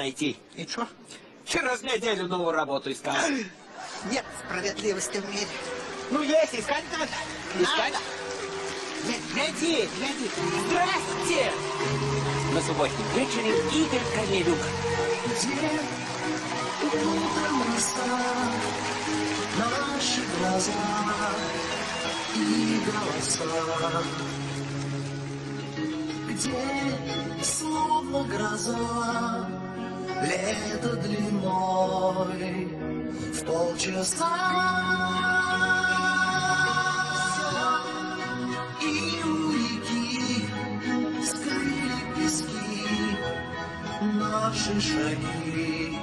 найти. И что? Через неделю новую работу искал. Нет справедливости в мире. Ну, есть, искать надо. Искать. Гляди. Здрасте! На субботнем вечере Игорь Корнелюк. Где утром роса, наши глаза и голоса, где словно гроза, лето длиной в полчаса. И у реки скрыли пески наши шаги.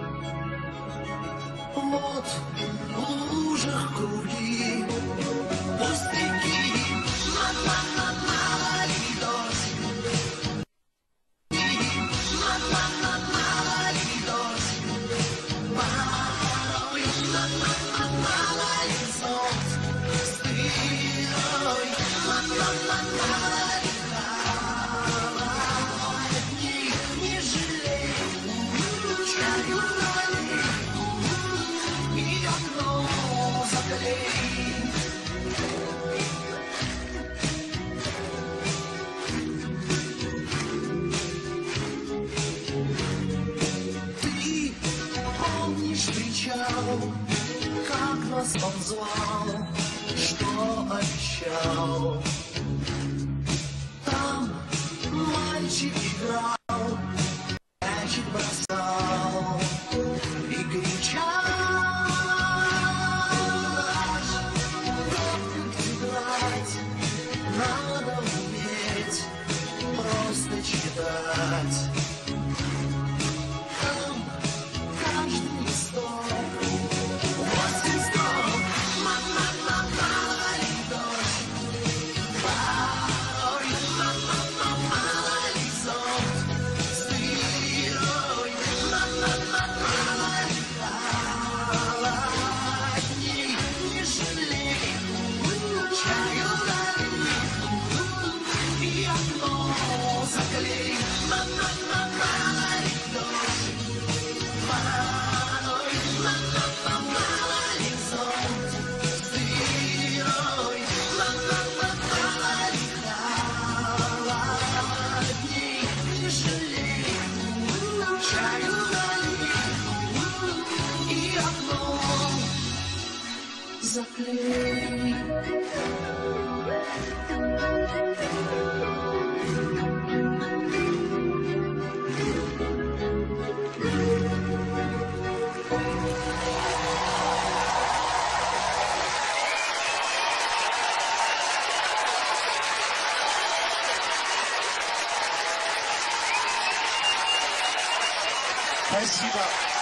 Вот в лужах круги, пустяки, мали дождь, мали дождь, порой мали солнце, стырой, мали холодней, не жалей, чаю налей. И окно заклей. Ты помнишь причал, как нас он звал, что обещал? Там мальчик играл, мячик бросал и кричал. Надо уметь просто читать. Там каждый листок восемь строк. Мали дождь, порой мали зонт, стырой, мали холодней, не жалей, чаю налей. И окно заклей, мали дождь, порой мали зонт, стырой, мали холодней, не жалей, чаю налей. И окно заклей. Спасибо.